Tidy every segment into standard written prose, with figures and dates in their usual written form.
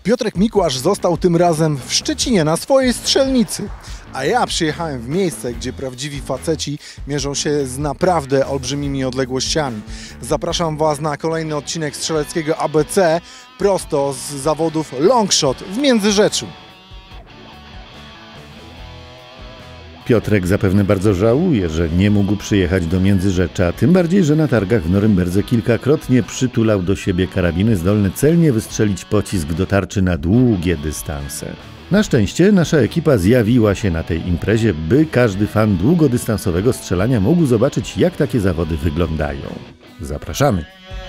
Piotrek Mikłasz został tym razem w Szczecinie na swojej strzelnicy. A ja przyjechałem w miejsce, gdzie prawdziwi faceci mierzą się z naprawdę olbrzymimi odległościami. Zapraszam Was na kolejny odcinek strzeleckiego ABC prosto z zawodów Longshot w Międzyrzeczu. Piotrek zapewne bardzo żałuje, że nie mógł przyjechać do Międzyrzecza, tym bardziej, że na targach w Norymberdze kilkakrotnie przytulał do siebie karabiny zdolne celnie wystrzelić pocisk do tarczy na długie dystanse. Na szczęście nasza ekipa zjawiła się na tej imprezie, by każdy fan długodystansowego strzelania mógł zobaczyć, jak takie zawody wyglądają. Zapraszamy!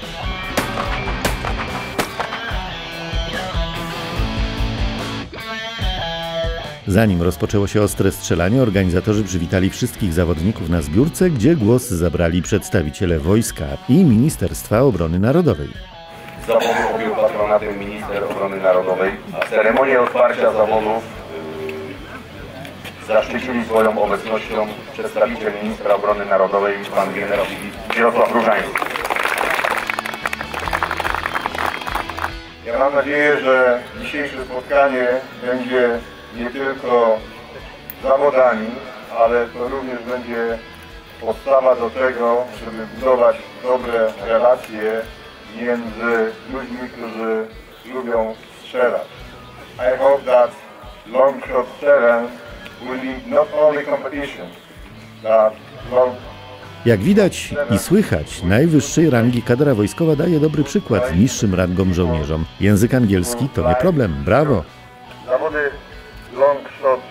Zanim rozpoczęło się ostre strzelanie, organizatorzy przywitali wszystkich zawodników na zbiórce, gdzie głos zabrali przedstawiciele wojska i Ministerstwa Obrony Narodowej. Zawodu objął patronatem minister obrony narodowej. Ceremonię otwarcia zawodów zaszczycili swoją obecnością przedstawiciel ministra obrony narodowej, pan generał Mirosław Różański. Ja mam nadzieję, że dzisiejsze spotkanie będzie nie tylko zawodami, ale to również będzie podstawa do tego, żeby budować dobre relacje między ludźmi, którzy lubią strzelać. I hope that Longshot challenge will be not only competition, that Jak widać i słychać, najwyższej rangi kadra wojskowa daje dobry przykład niższym rangom żołnierzom. Język angielski to nie problem, brawo! Zawody Longshot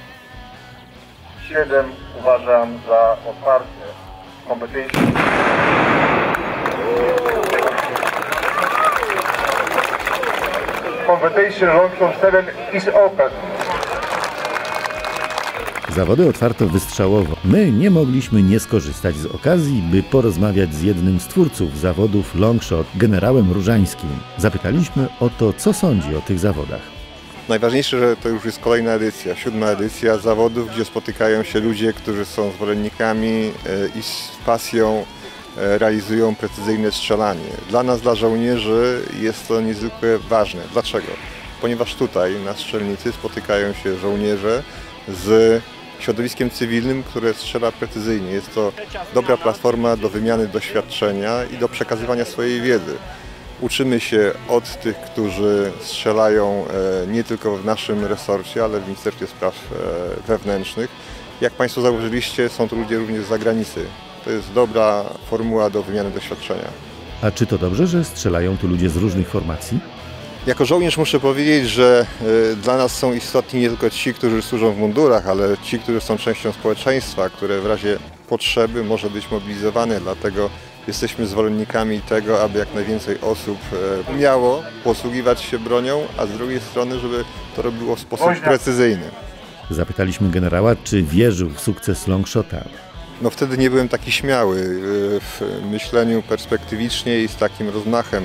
7 uważam za otwarte competition. Competition Longshot 7 is open. Zawody otwarto wystrzałowo. My nie mogliśmy nie skorzystać z okazji, by porozmawiać z jednym z twórców zawodów Longshot, generałem Różańskim. Zapytaliśmy o to, co sądzi o tych zawodach. Najważniejsze, że to już jest kolejna edycja, 7. edycja zawodów, gdzie spotykają się ludzie, którzy są zwolennikami i z pasją realizują precyzyjne strzelanie. Dla nas, dla żołnierzy jest to niezwykle ważne. Dlaczego? Ponieważ tutaj na strzelnicy spotykają się żołnierze z środowiskiem cywilnym, które strzela precyzyjnie. Jest to dobra platforma do wymiany doświadczenia i do przekazywania swojej wiedzy. Uczymy się od tych, którzy strzelają nie tylko w naszym resorcie, ale w Ministerstwie Spraw Wewnętrznych. Jak Państwo zauważyliście, są to ludzie również z zagranicy. To jest dobra formuła do wymiany doświadczenia. A czy to dobrze, że strzelają tu ludzie z różnych formacji? Jako żołnierz muszę powiedzieć, że dla nas są istotni nie tylko ci, którzy służą w mundurach, ale ci, którzy są częścią społeczeństwa, które w razie potrzeby może być mobilizowane. Dlatego jesteśmy zwolennikami tego, aby jak najwięcej osób umiało posługiwać się bronią, a z drugiej strony, żeby to robiło w sposób precyzyjny. Zapytaliśmy generała, czy wierzył w sukces Longshota. No wtedy nie byłem taki śmiały w myśleniu perspektywicznie i z takim rozmachem.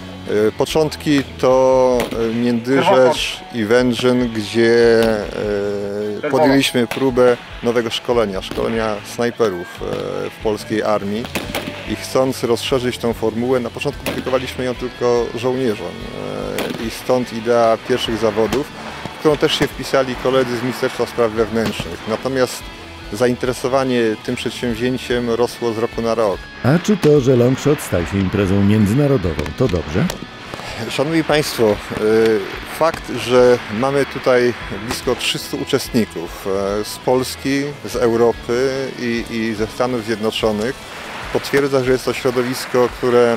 Początki to Międzyrzecz i Wędrzyn, gdzie podjęliśmy próbę nowego szkolenia snajperów w polskiej armii i chcąc rozszerzyć tą formułę, na początku aplikowaliśmy ją tylko żołnierzom i stąd idea pierwszych zawodów, w którą też się wpisali koledzy z Ministerstwa Spraw Wewnętrznych. Natomiast zainteresowanie tym przedsięwzięciem rosło z roku na rok. A czy to, że Longshot stał się imprezą międzynarodową, to dobrze? Szanowni Państwo, fakt, że mamy tutaj blisko 300 uczestników z Polski, z Europy i ze Stanów Zjednoczonych potwierdza, że jest to środowisko, które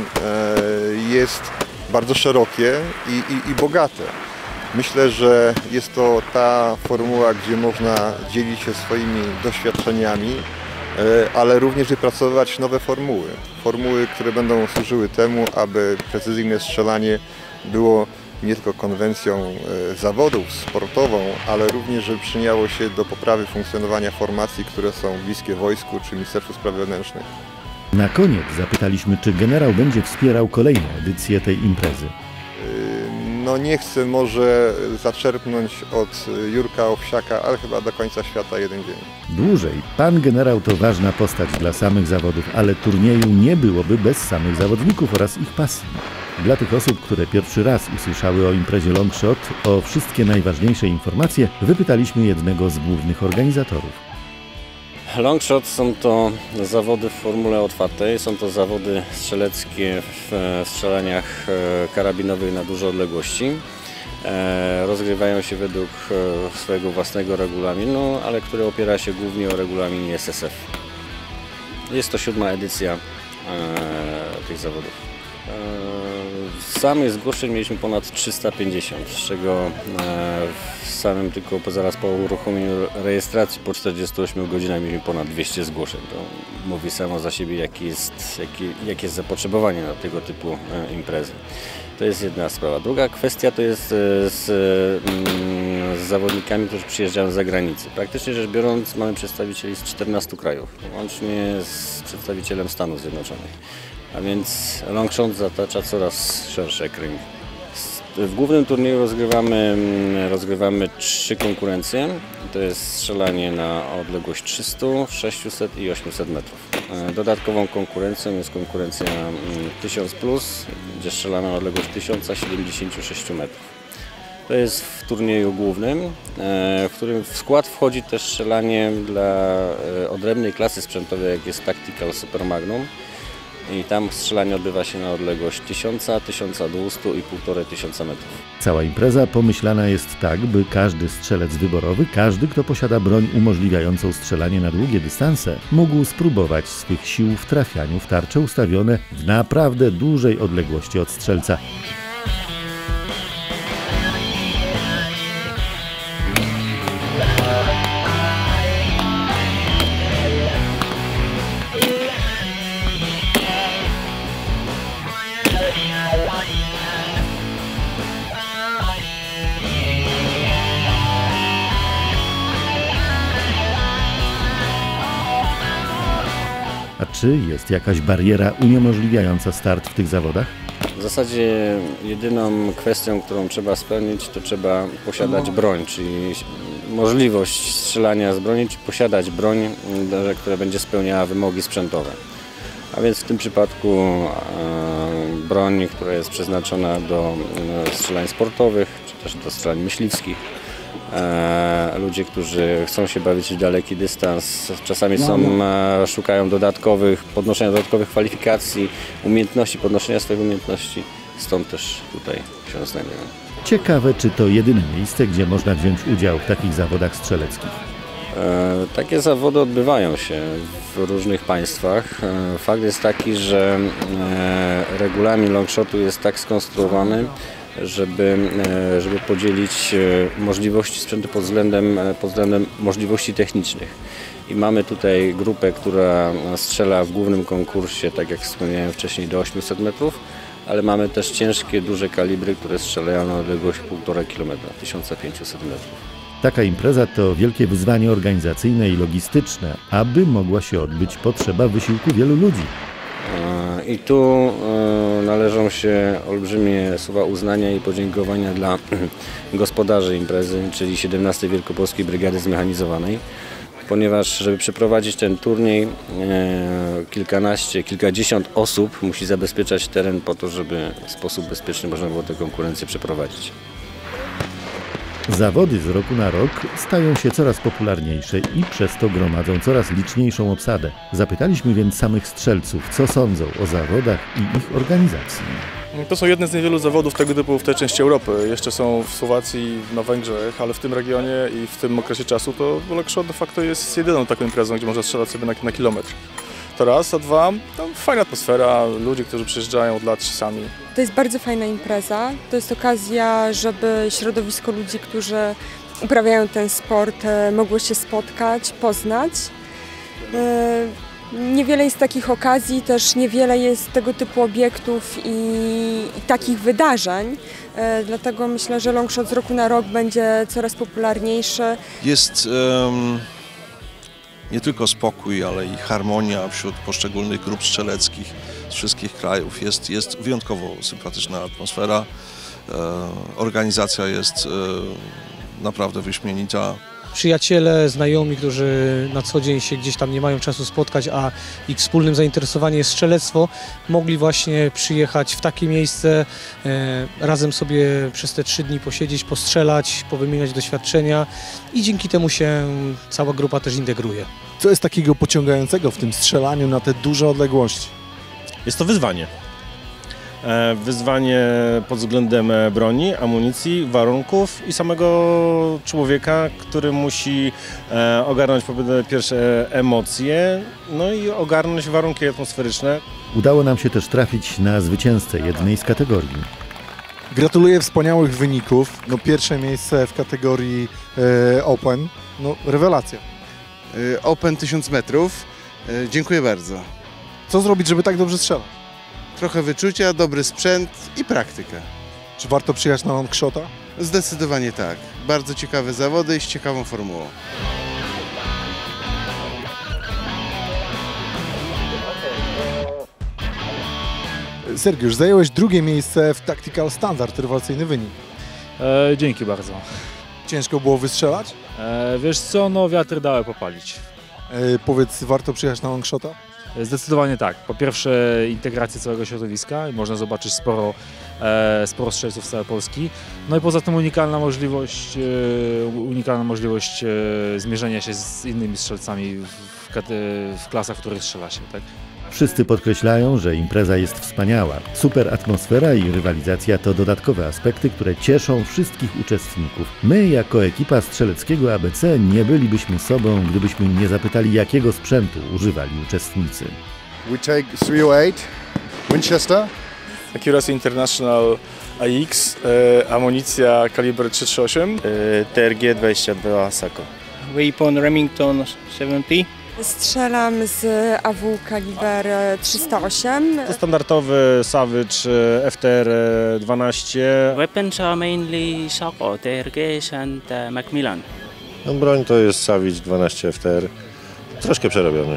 jest bardzo szerokie i bogate. Myślę, że jest to ta formuła, gdzie można dzielić się swoimi doświadczeniami, ale również wypracowywać nowe formuły. Formuły, które będą służyły temu, aby precyzyjne strzelanie było nie tylko konwencją zawodów, sportową, ale również, żeby przyczyniało się do poprawy funkcjonowania formacji, które są bliskie wojsku czy Ministerstwu Spraw Wewnętrznych. Na koniec zapytaliśmy, czy generał będzie wspierał kolejne edycje tej imprezy. No nie chcę może zaczerpnąć od Jurka Owsiaka, ale chyba do końca świata jeden dzień. Dłużej. Pan generał to ważna postać dla samych zawodów, ale turnieju nie byłoby bez samych zawodników oraz ich pasji. Dla tych osób, które pierwszy raz usłyszały o imprezie Longshot, o wszystkie najważniejsze informacje wypytaliśmy jednego z głównych organizatorów. Longshot są to zawody w formule otwartej, są to zawody strzeleckie w strzelaniach karabinowych na duże odległości. Rozgrywają się według swojego własnego regulaminu, ale który opiera się głównie o regulaminie SSF. Jest to 7. edycja tych zawodów. Samych zgłoszeń mieliśmy ponad 350, z czego samym tylko zaraz po uruchomieniu rejestracji po 48 godzinach mieliśmy ponad 200 zgłoszeń. To mówi samo za siebie, jakie jest zapotrzebowanie na tego typu imprezy. To jest jedna sprawa. Druga kwestia to jest z zawodnikami, którzy przyjeżdżają z zagranicy. Praktycznie rzecz biorąc mamy przedstawicieli z 14 krajów, łącznie z przedstawicielem Stanów Zjednoczonych. A więc Longshot zatacza coraz szersze kręgi. W głównym turnieju rozgrywamy 3 konkurencje. To jest strzelanie na odległość 300, 600 i 800 metrów. Dodatkową konkurencją jest konkurencja 1000+, gdzie strzelamy na odległość 1076 metrów. To jest w turnieju głównym, w którym w skład wchodzi też strzelanie dla odrębnej klasy sprzętowej, jak jest Tactical Super Magnum. I tam strzelanie odbywa się na odległość 1000, 1200 i 1500 metrów. Cała impreza pomyślana jest tak, by każdy strzelec wyborowy, każdy, kto posiada broń umożliwiającą strzelanie na długie dystanse, mógł spróbować swych sił w trafianiu w tarcze ustawione w naprawdę dużej odległości od strzelca. A czy jest jakaś bariera uniemożliwiająca start w tych zawodach? W zasadzie jedyną kwestią, którą trzeba spełnić, to trzeba posiadać broń, czyli możliwość strzelania z broni, czy posiadać broń, która będzie spełniała wymogi sprzętowe. A więc w tym przypadku broń, która jest przeznaczona do strzelań sportowych, czy też do strzelań myśliwskich. Ludzie, którzy chcą się bawić w daleki dystans, czasami szukają podnoszenia dodatkowych kwalifikacji, umiejętności, podnoszenia swoich umiejętności, stąd też tutaj się znajdują. Ciekawe, czy to jedyne miejsce, gdzie można wziąć udział w takich zawodach strzeleckich? Takie zawody odbywają się w różnych państwach. Fakt jest taki, że regulamin longshotu jest tak skonstruowany, żeby podzielić możliwości sprzętu pod względem możliwości technicznych. I mamy tutaj grupę, która strzela w głównym konkursie, tak jak wspomniałem wcześniej, do 800 metrów, ale mamy też ciężkie, duże kalibry, które strzelają na odległość 1,5 km, 1500 metrów. Taka impreza to wielkie wyzwanie organizacyjne i logistyczne. Aby mogła się odbyć, potrzeba wysiłku wielu ludzi. I tu należą się olbrzymie słowa uznania i podziękowania dla gospodarzy imprezy, czyli 17 Wielkopolskiej Brygady Zmechanizowanej, ponieważ żeby przeprowadzić ten turniej kilkadziesiąt osób musi zabezpieczać teren po to, żeby w sposób bezpieczny można było tę konkurencję przeprowadzić. Zawody z roku na rok stają się coraz popularniejsze i przez to gromadzą coraz liczniejszą obsadę. Zapytaliśmy więc samych strzelców, co sądzą o zawodach i ich organizacji. To są jedne z niewielu zawodów tego typu w tej części Europy. Jeszcze są w Słowacji, na Węgrzech, ale w tym regionie i w tym okresie czasu to Longshot de facto jest jedyną taką imprezą, gdzie można strzelać sobie na kilometr. To raz, a dwa, fajna atmosfera, ludzie, którzy przyjeżdżają od lat czasami. To jest bardzo fajna impreza. To jest okazja, żeby środowisko ludzi, którzy uprawiają ten sport, mogło się spotkać, poznać. Niewiele jest takich okazji, też niewiele jest tego typu obiektów i takich wydarzeń. Dlatego myślę, że Longshot z roku na rok będzie coraz popularniejszy. Jest nie tylko spokój, ale i harmonia wśród poszczególnych grup strzeleckich z wszystkich krajów. Jest wyjątkowo sympatyczna atmosfera. Organizacja jest naprawdę wyśmienita. przyjaciele, znajomi, którzy na co dzień się gdzieś tam nie mają czasu spotkać, a ich wspólnym zainteresowaniem jest strzelectwo, mogli właśnie przyjechać w takie miejsce, razem sobie przez te 3 dni posiedzieć, postrzelać, powymieniać doświadczenia i dzięki temu się cała grupa też integruje. Co jest takiego pociągającego w tym strzelaniu na te duże odległości? Jest to wyzwanie. Wyzwanie pod względem broni, amunicji, warunków i samego człowieka, który musi ogarnąć pierwsze emocje, no i ogarnąć warunki atmosferyczne. Udało nam się też trafić na zwycięzcę jednej z kategorii. Gratuluję wspaniałych wyników. No, pierwsze miejsce w kategorii Open. No, rewelacja. Open 1000 metrów. Dziękuję bardzo. Co zrobić, żeby tak dobrze strzelać? Trochę wyczucia, dobry sprzęt i praktyka. Czy warto przyjechać na longshota? Zdecydowanie tak. Bardzo ciekawe zawody i z ciekawą formułą. Sergiusz, zająłeś 2. miejsce w Tactical Standard, rewelacyjny wynik. Dzięki bardzo. Ciężko było wystrzelać? Wiesz co, no wiatr dały popalić. Powiedz, warto przyjechać na longshota? Zdecydowanie tak. Po pierwsze integracja całego środowiska i można zobaczyć sporo strzelców z całej Polski. No i poza tym unikalna możliwość zmierzenia się z innymi strzelcami w klasach, w których strzela się. Tak? Wszyscy podkreślają, że impreza jest wspaniała. Super atmosfera i rywalizacja to dodatkowe aspekty, które cieszą wszystkich uczestników. My, jako ekipa strzeleckiego ABC, nie bylibyśmy sobą, gdybyśmy nie zapytali, jakiego sprzętu używali uczestnicy. We take 308 Winchester. Accuracy International AX, amunicja kaliber 338. TRG-22 Sako. Weapon Remington 70. Strzelam z AW kaliber 308. To standardowy Savage FTR-12. Weapons are mainly Sako, TRG and Macmillan. No, broń to jest Savage 12 FTR, troszkę przerobiony.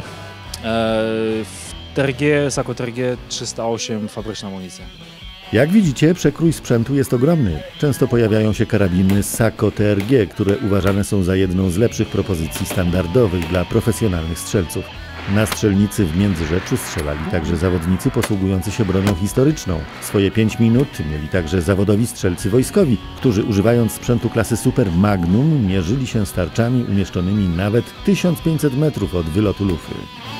Sako TRG 308, fabryczna amunicja. Jak widzicie, przekrój sprzętu jest ogromny. Często pojawiają się karabiny Sako TRG, które uważane są za jedną z lepszych propozycji standardowych dla profesjonalnych strzelców. Na strzelnicy w Międzyrzeczu strzelali także zawodnicy posługujący się bronią historyczną. Swoje 5 minut mieli także zawodowi strzelcy wojskowi, którzy używając sprzętu klasy Super Magnum mierzyli się z tarczami umieszczonymi nawet 1500 metrów od wylotu lufy.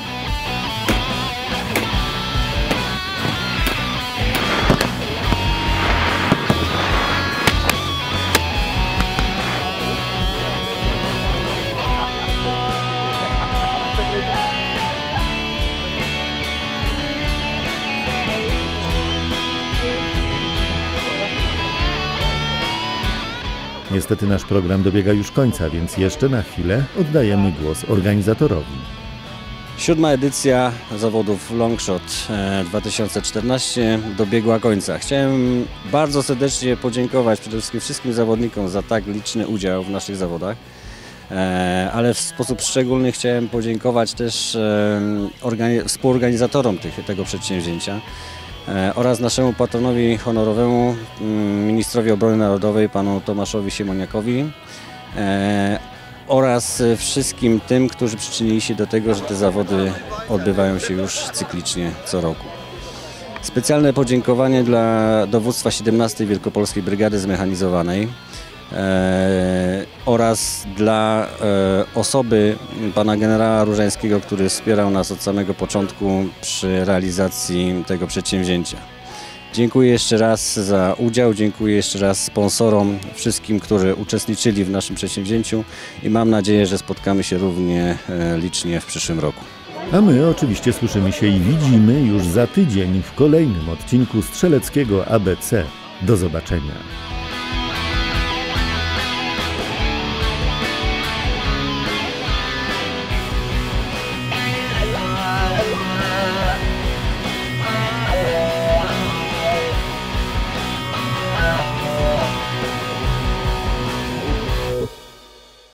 Niestety nasz program dobiega już końca, więc jeszcze na chwilę oddajemy głos organizatorowi. 7. edycja zawodów Longshot 2014 dobiegła końca. Chciałem bardzo serdecznie podziękować przede wszystkim wszystkim zawodnikom za tak liczny udział w naszych zawodach, ale w sposób szczególny chciałem podziękować też współorganizatorom tego przedsięwzięcia oraz naszemu patronowi honorowemu, ministrowi obrony narodowej, panu Tomaszowi Siemoniakowi oraz wszystkim tym, którzy przyczynili się do tego, że te zawody odbywają się już cyklicznie co roku. Specjalne podziękowanie dla dowództwa 17. Wielkopolskiej Brygady Zmechanizowanej oraz dla osoby pana generała Różańskiego, który wspierał nas od samego początku przy realizacji tego przedsięwzięcia. Dziękuję jeszcze raz za udział, dziękuję jeszcze raz sponsorom, wszystkim, którzy uczestniczyli w naszym przedsięwzięciu i mam nadzieję, że spotkamy się równie licznie w przyszłym roku. A my oczywiście słyszymy się i widzimy już za tydzień w kolejnym odcinku Strzeleckiego ABC. Do zobaczenia.